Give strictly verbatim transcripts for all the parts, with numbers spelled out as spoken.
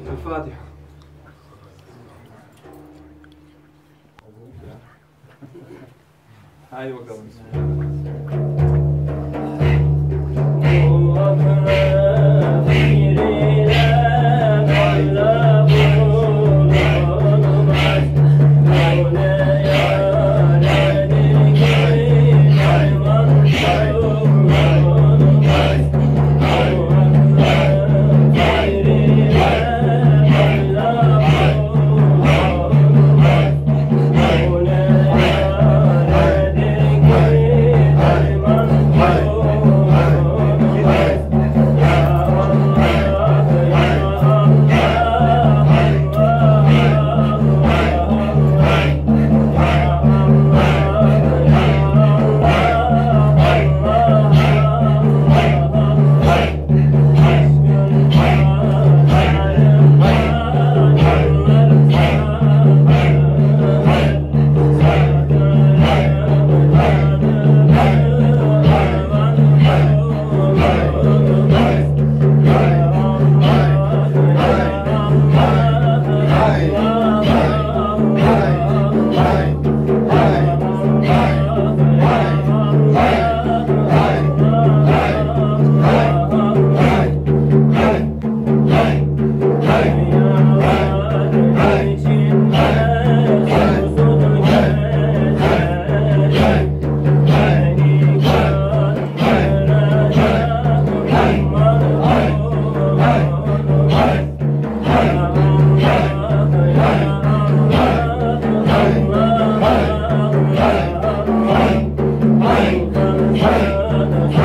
الفاتحة. هاي bakalım.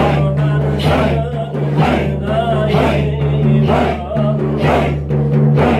Hey!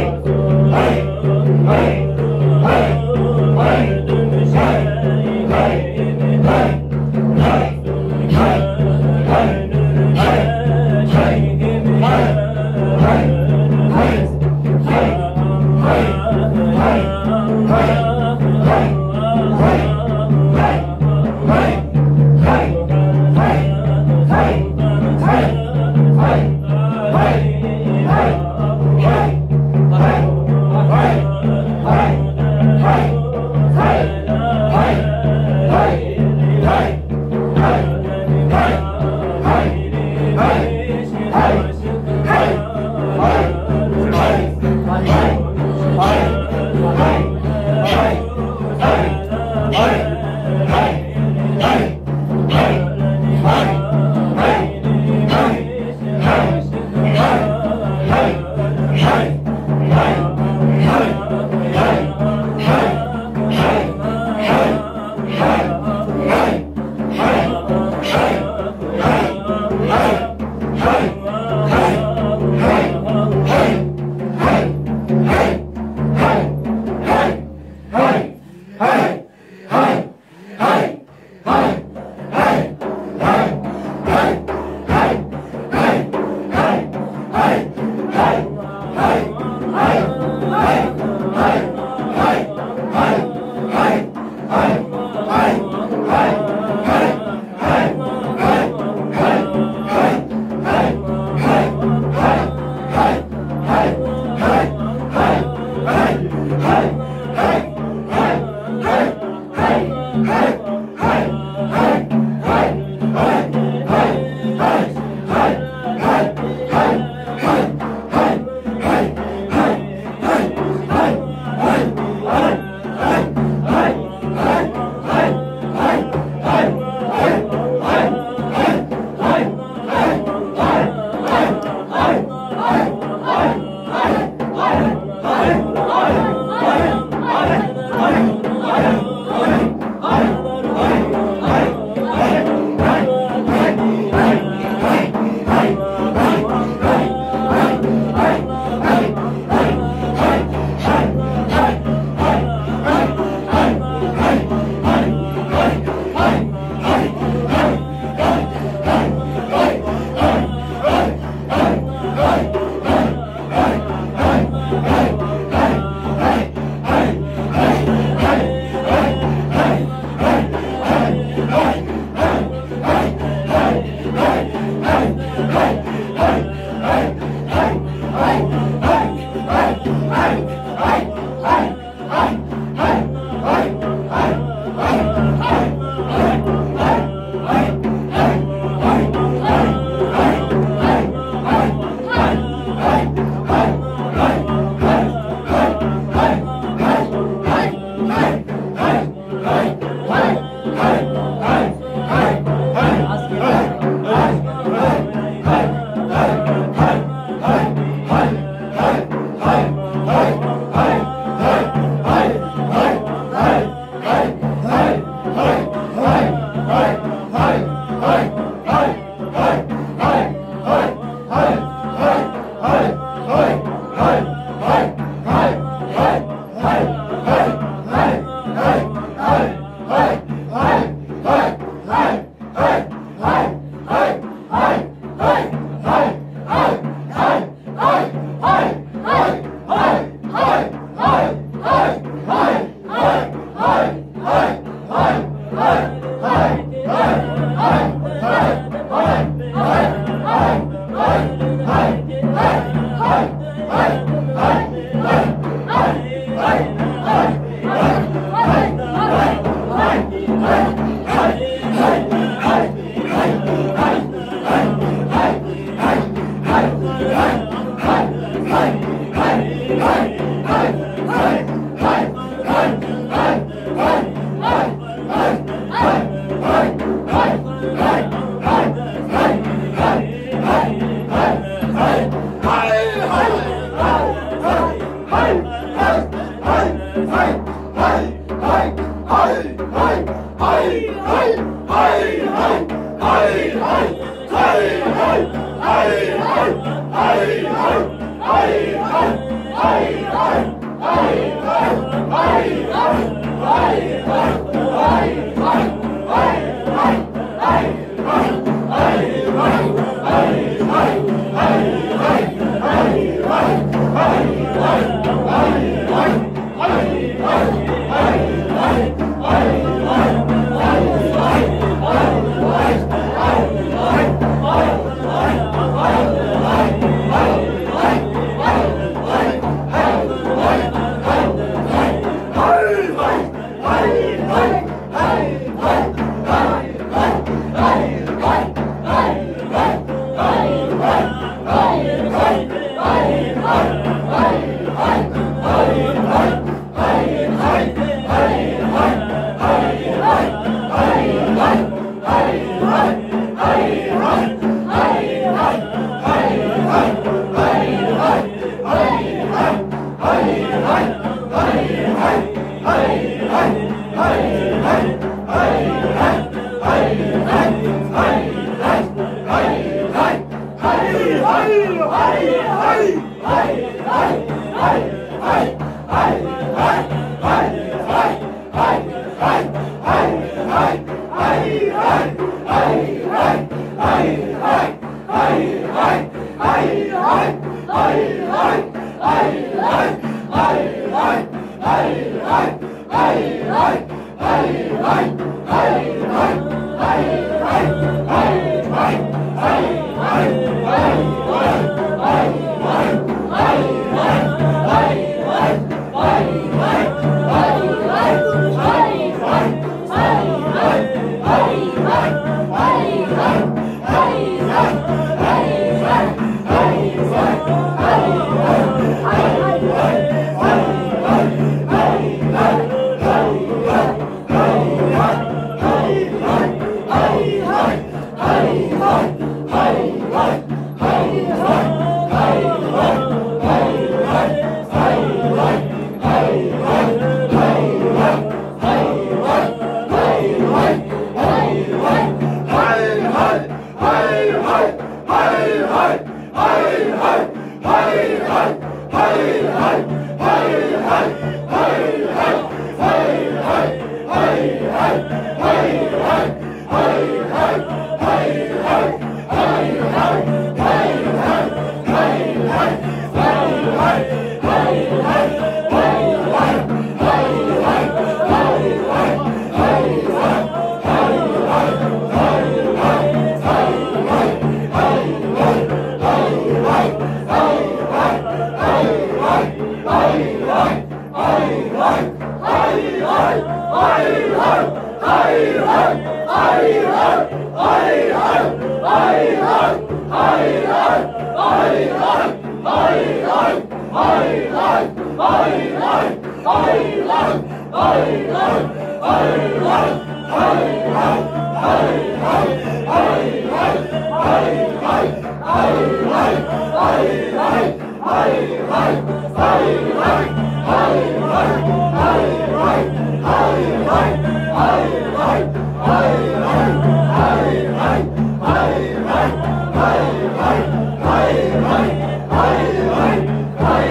Hey!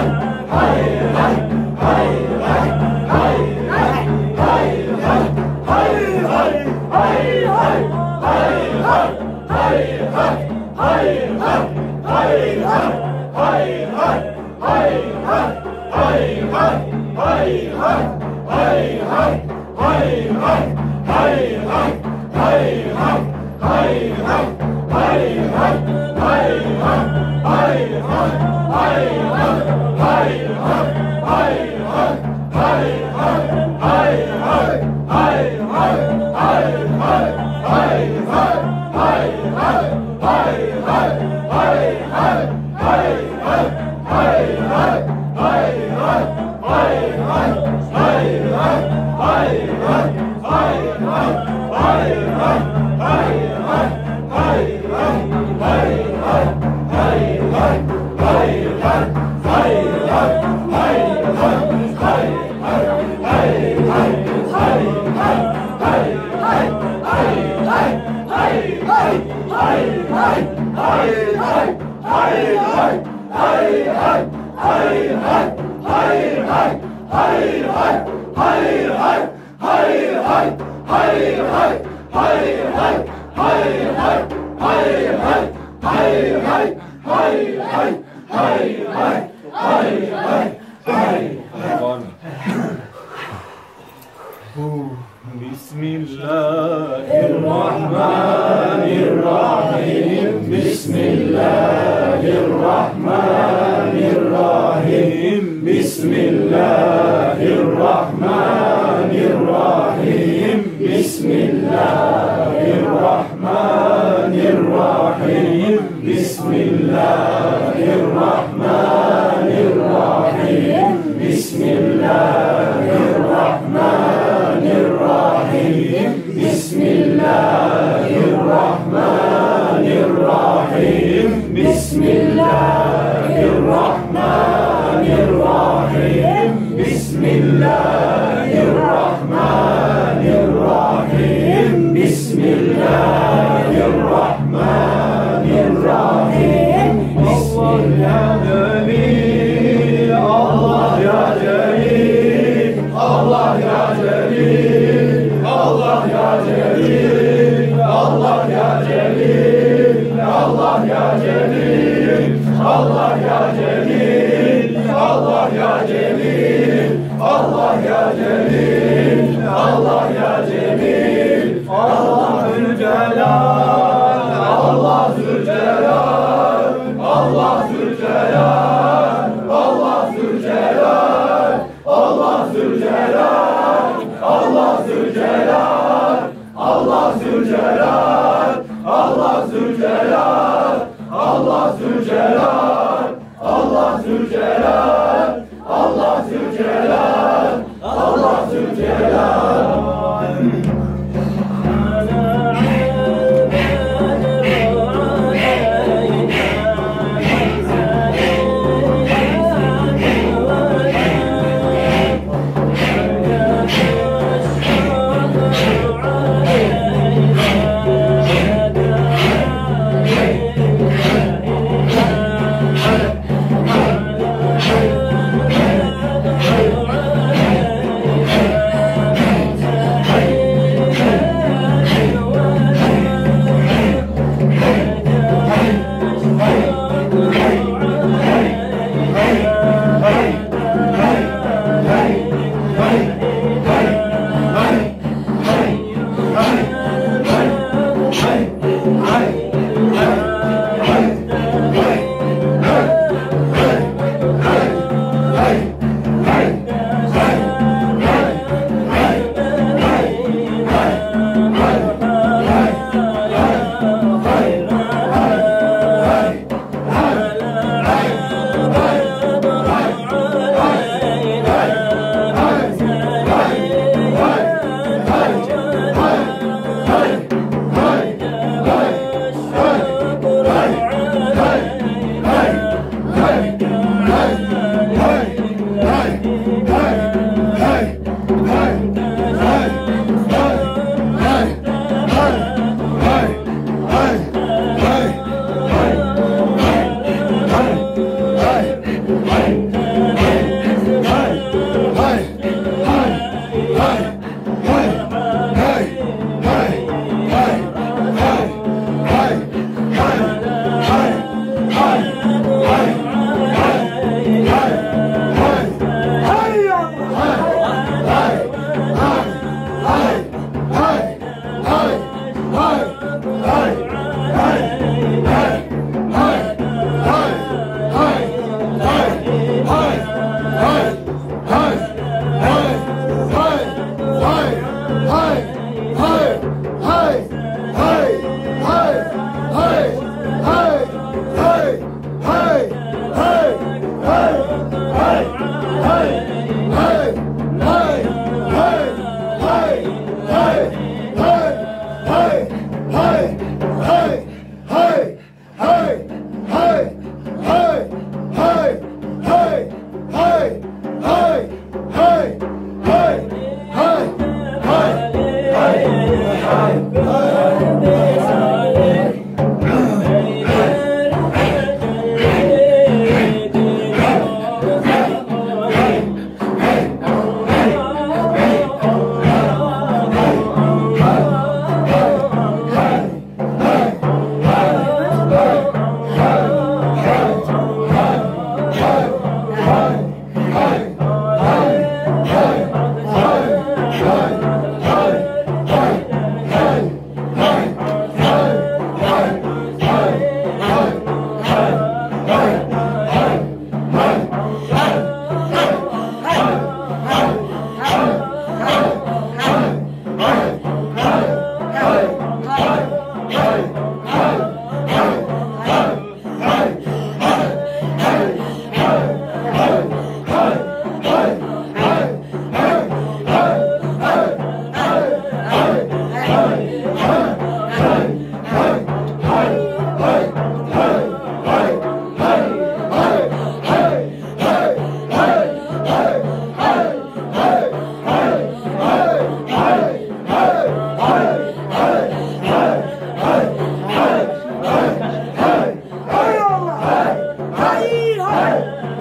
Allah ya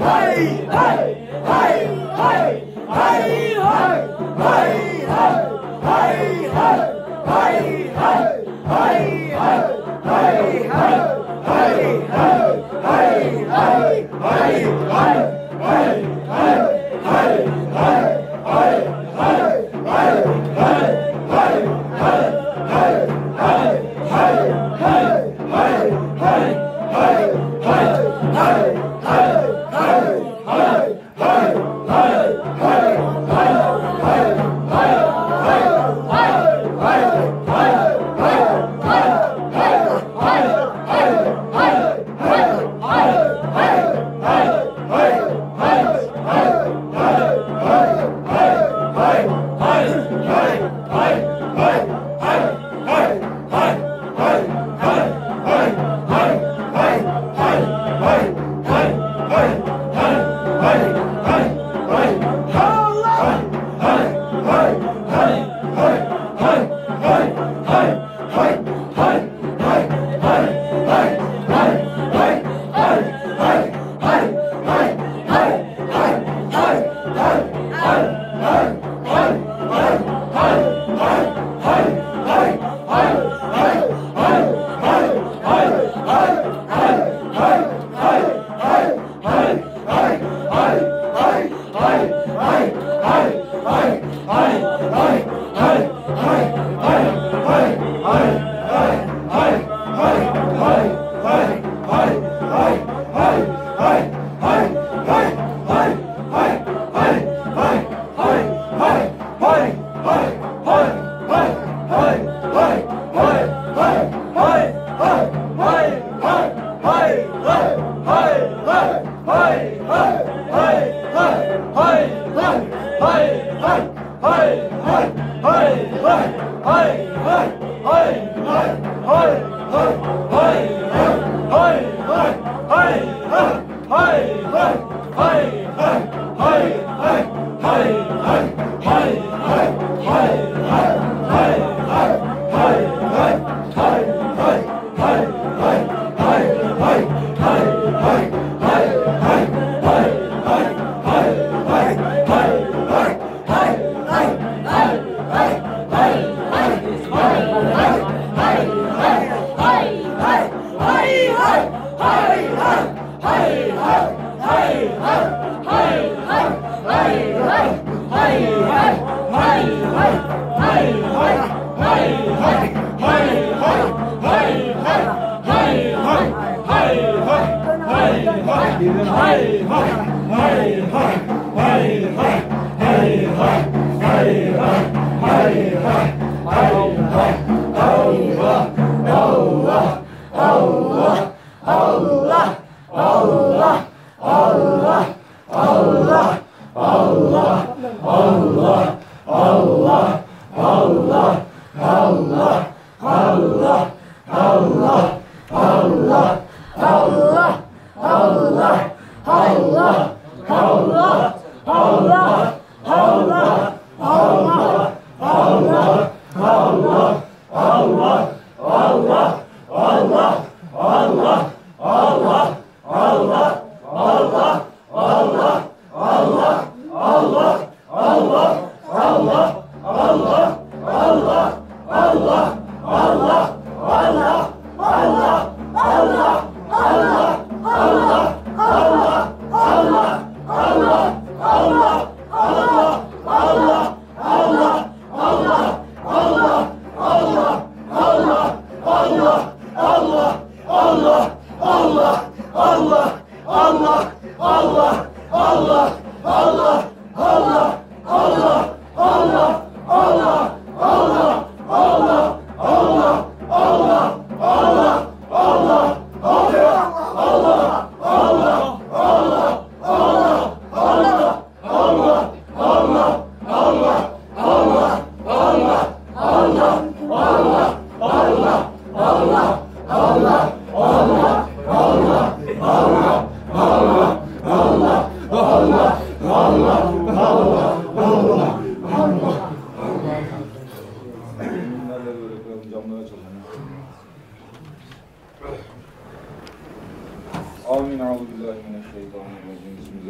Amin. Euzubillahimineşşeytanirracim.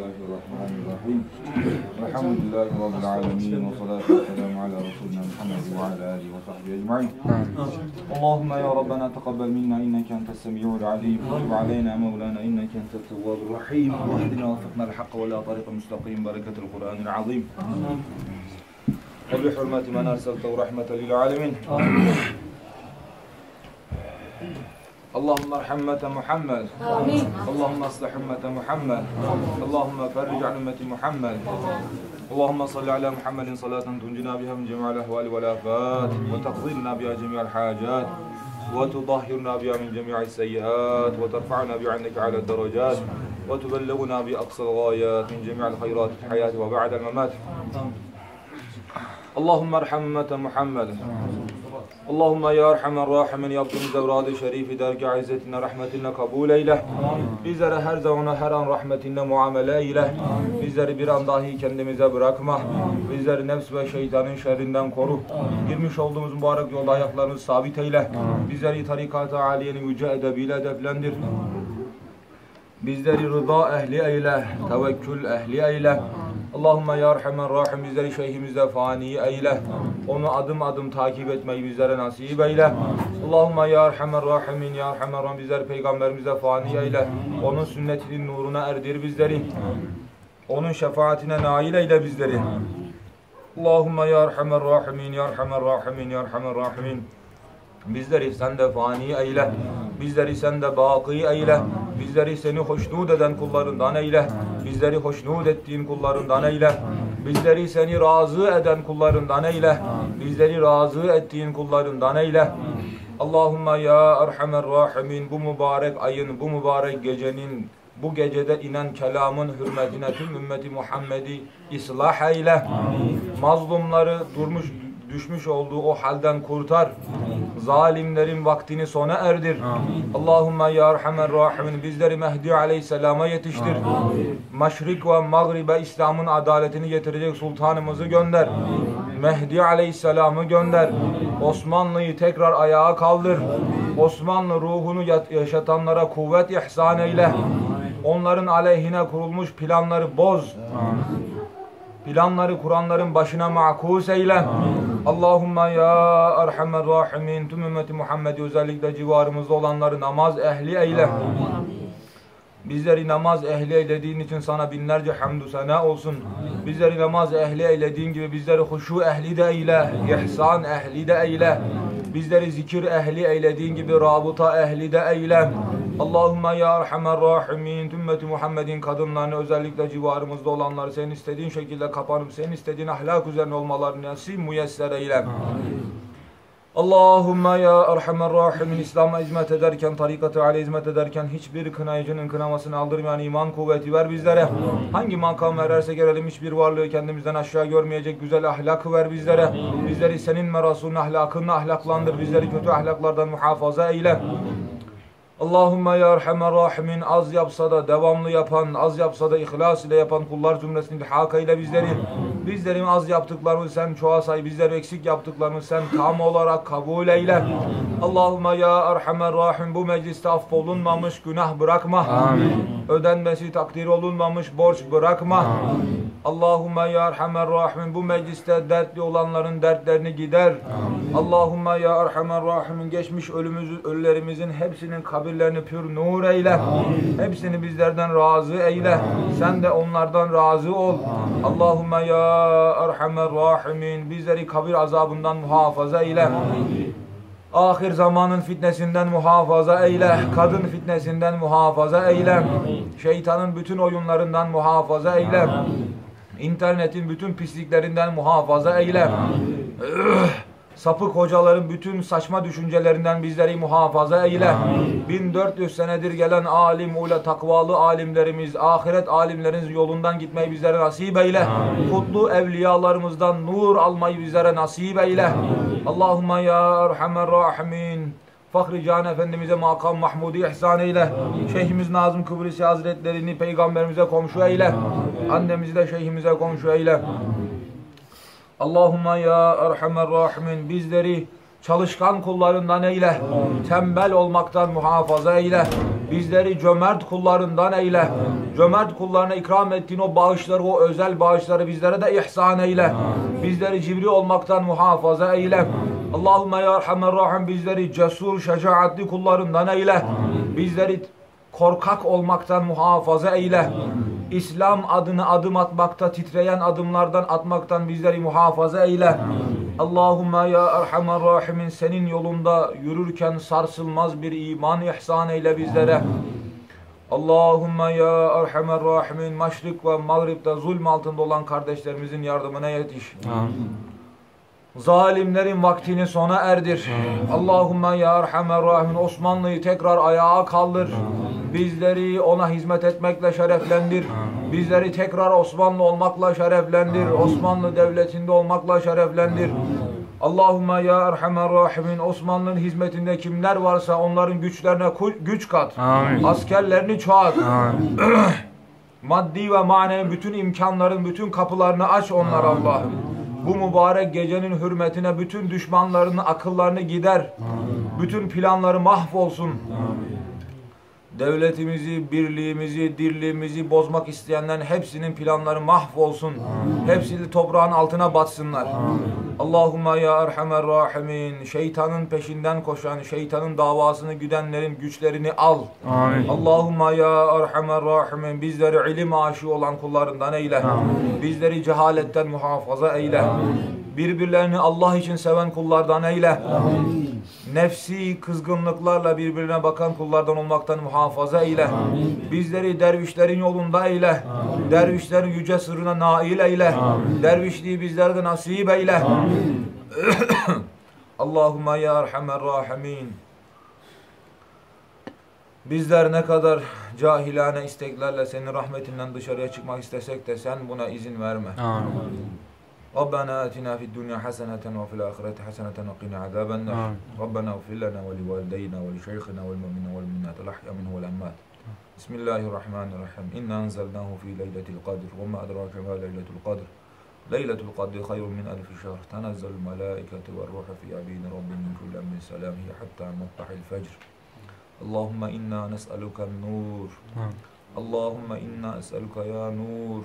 Bismillahirrahmanirrahim. Elhamdülillahi Rabbil alemin. Ve salatu ve selamu ala Resulina Muhammed ve ala alihi ve sahbihi ecma'in. Allahümme ya Rabbena teqabbel minna inneke entes semi'ul alim. Ve tub aleyna mevlana inneke entet tevvabur rahim. Ve ehdina ve fıkna'l hakka ve la tariqa müstakim. Bereketul Kur'anil azim. Ve bi hurmeti men erseltehu rahmeten lil alemin. Allahümme erhammete Muhammed. Amin. Allahümme aslih ümmete Muhammed. Allahümme ferric an ümmeti Muhammed. Allahümme salli ala Muhammedin salaten tuncina biha min cemi'al ahvali vel afat ve taqdirna biha cemi'al hacat ve tudahhirna biha min cemi'al seyyiat ve terfa'na biha indeke ala derecat ve tubellighuna bi aqsal gayat min cemi'al hayrat fil hayat ve ba'del memat. Allahümme erham ümmete Muhammed. Allahümme ya Erhamer Rahimin yaptığımız evrad-ı şerifi dergâh izzetine rahmetinle kabul eyle. Bizlere her zamana her an rahmetinle muamele eyle. Bizleri bir an dahi kendimize bırakma. Bizleri nefs ve şeytanın şerrinden koru. Girmiş olduğumuz mübarek yolda ayaklarını sabit eyle. Bizleri tarikat-ı aliyenin yüce edebiyle edeplendir. Bizleri rıza ehli eyle, tevekkül ehli eyle. Allahümme ya Erhamer Rahim bizleri şeyhimizde fani eyle. Onu adım adım takip etmeyi bizlere nasip eyle. Allahümme ya Erhamer Rahimin ya Erhamer Rahim bizleri peygamberimize fani eyle. Onun sünnetinin nuruna erdir bizleri. Onun şefaatine nail eyle bizleri. Allahümme ya Erhamer Rahimin ya Erhamer Rahimin ya Erhamer Rahimin. Bizleri sende fani eyle. Bizleri sende baki eyle. Bizleri seni hoşnut eden kullarından eyle. Bizleri hoşnut ettiğin kullarından eyle. Bizleri seni razı eden kullarından eyle. Bizleri razı ettiğin kullarından eyle. Allahümme ya Erhamer Rahimin bu mübarek ayın, bu mübarek gecenin, bu gecede inen kelamın hürmetine tüm ümmeti Muhammed'i ıslah eyle. Mazlumları durmuş düşmüş olduğu o halden kurtar. Zalimlerin vaktini sona erdir. Allahümme ya Erhamer Rahimin bizleri Mehdi Aleyhisselam'a yetiştir. Maşrik ve Mağrib'e İslam'ın adaletini getirecek sultanımızı gönder. Mehdi Aleyhisselam'ı gönder. Osmanlı'yı tekrar ayağa kaldır. Osmanlı ruhunu yaşatanlara kuvvet ihsan eyle. Onların aleyhine kurulmuş planları boz. Planları kuranların başına makus eyle. Allahümme ya Erhamer Rahimin tüm ümmeti Muhammed'i özellikle civarımızda olanları namaz ehli eyle. Bizleri namaz ehli eylediğin için sana binlerce hamdü sena olsun. Bizleri namaz ehli eylediğin gibi bizleri huşu ehli de eyle, ihsan ehli de eyle. Bizleri zikir ehli eylediğin gibi rabıta ehli de eyle. Allahümme ya Erhamer Rahimin tüm ümmeti Muhammed'in kadınlarını özellikle civarımızda olanları senin istediğin şekilde kapanıp senin istediğin ahlak üzerine olmalarını nasip müyesser eyle. Allahümme ya Erhamer Rahimin İslam'a hizmet ederken, tarikat-ı aliye hizmet ederken hiçbir kınayıcının kınamasını aldırmayan iman kuvveti ver bizlere. Hangi makam vererse gelelim hiçbir varlığı kendimizden aşağı görmeyecek güzel ahlakı ver bizlere. Bizleri senin ve Resulün ahlakınla ahlaklandır. Bizleri kötü ahlaklardan muhafaza eyle. Allahümme ya Erhamer Rahimin az yapsa da devamlı yapan, az yapsa da ihlas ile yapan kullar cümlesini ilhak eyle bizleri. Bizlerin az yaptıklarını sen çoğa say, bizleri eksik yaptıklarını sen tam olarak kabul eyle. Allahümme ya Erhamer Rahim bu mecliste affolunmamış günah bırakma. Amin. Ödenmesi takdir olunmamış borç bırakma. Amin. Allahümme ya Erhamer Rahim bu mecliste dertli olanların dertlerini gider. Amin. Allahümme ya Erhamer Rahim geçmiş ölümümüzün, ölülerimizin hepsinin kabirlerini pür nur eyle. Amin. Hepsini bizlerden razı eyle. Amin. Sen de onlardan razı ol. Amin. Allahümme ya Erhamer Rahimin bizleri kabir azabından muhafaza eyle. Amin. Ahir zamanın fitnesinden muhafaza eyle. Kadın fitnesinden muhafaza eyle. Şeytanın bütün oyunlarından muhafaza eyle. İnternetin bütün pisliklerinden muhafaza eyle. Sapık hocaların bütün saçma düşüncelerinden bizleri muhafaza eyle. Amin. bin dört yüz senedir gelen alim, ule takvalı alimlerimiz, ahiret alimlerin yolundan gitmeyi bizlere nasip eyle. Amin. Kutlu evliyalarımızdan nur almayı bizlere nasip eyle. Amin. Allahümme ya Erhamer Rahimin Fahri Can Efendimiz'e makam Mahmud'u ihsan eyle. Amin. Şeyhimiz Nazım Kıbrısi Hazretlerini peygamberimize komşu eyle. Amin. Annemizi de şeyhimize komşu eyle. Amin. Allahümme ya Erhamer Rahimin bizleri çalışkan kullarından eyle. Amin. Tembel olmaktan muhafaza eyle. Bizleri cömert kullarından eyle. Cömert kullarına ikram ettiğin o bağışları, o özel bağışları bizlere de ihsan eyle. Bizleri cibri olmaktan muhafaza eyle. Allahümme ya Erhamer Rahim bizleri cesur, şecaatli kullarından eyle. Bizleri korkak olmaktan muhafaza eyle. İslam adına adım atmakta, titreyen adımlardan atmaktan bizleri muhafaza eyle. Allahümme ya Erhamer Rahimin senin yolunda yürürken sarsılmaz bir iman ihsan eyle bizlere. Allahümme ya Erhamer Rahimin Maşrik ve Mağrib'de zulm altında olan kardeşlerimizin yardımına yetiş. Zalimlerin vaktini sona erdir. Allahümme ya Erhamer Rahimin Osmanlı'yı tekrar ayağa kaldır. Bizleri ona hizmet etmekle şereflendir. Bizleri tekrar Osmanlı olmakla şereflendir. Osmanlı devletinde olmakla şereflendir. Allahümme ya Erhamer Rahimin Osmanlı'nın hizmetinde kimler varsa onların güçlerine güç kat. Amin. Askerlerini çoğalt. Maddi ve manevi bütün imkanların bütün kapılarını aç onlar Allah'ım. Bu mübarek gecenin hürmetine bütün düşmanlarını, akıllarını gider. Amin. Bütün planları mahvolsun. Amin. Devletimizi, birliğimizi, dirliğimizi bozmak isteyenlerin hepsinin planları mahvolsun. Amin. Hepsini toprağın altına batsınlar. Amin. Allahümme ya Erhamer Rahimin şeytanın peşinden koşan, şeytanın davasını güdenlerin güçlerini al. Amin. Allahümme ya Erhamer Rahimin bizleri ilim aşığı olan kullarından eyle. Amin. Bizleri cehaletten muhafaza eyle. Amin. Birbirlerini Allah için seven kullardan eyle. Amin. Nefsi kızgınlıklarla birbirine bakan kullardan olmaktan muhafaza eyle. Amin. Bizleri dervişlerin yolunda eyle. Amin. Dervişlerin yüce sırrına nail eyle. Amin. Dervişliği bizlere de nasip eyle. Amin. Allahümme ya Erhamer Rahimin bizler ne kadar cahilane isteklerle senin rahmetinden dışarıya çıkmak istesek de sen buna izin verme. Amin. Rabbena atina fid dunya haseneten ve fil ahireti haseneten ve qina azabennar. Rabbena ighfir lana ve li valideyna ve li şeyhina ve'l mu'minina ve'l mu'minat al-ahya minhum ve'l amvat. Bismillahirrahmanirrahim. İnna enzelnahu fi leyletil kadr ve ma adrake ma leyletul kadr. Leyletul kadri hayrun min elfi şehr. Tenezzelul melâiketu ve ruhu fi abîni rabbin min kulli emrin selam hiye hatta matla'il fecr. Allahümme inna nes'aluken nur. Allahümme inna es'aluka ya nur.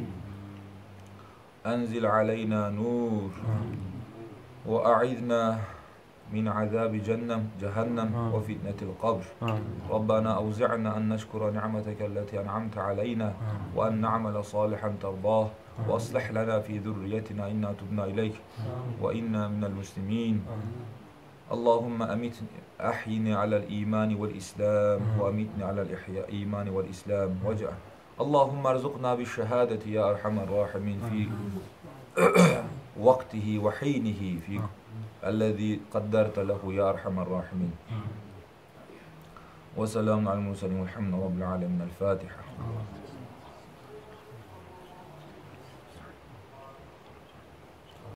أنزل علينا نور وأعذنا من عذاب جهنم جهنم وفتنة القبر ربنا أوزعنا أن نشكر نعمتك التي أنعمت علينا وأن نعمل صالحا ترضاه وأصلح لنا في ذريتنا إنا تبنا إليك وإنا من المسلمين اللهم أمت أحيني على الإيمان والإسلام وأمتني على الإيمان والإسلام واجعل اللهم ارزقنا بالشهادة يا أرحم الراحمين في وقته وحينه في الذي قدرت له يا أرحم الراحمين وسلام على المرسلين والحمد لله رب العالمين. الفاتحة.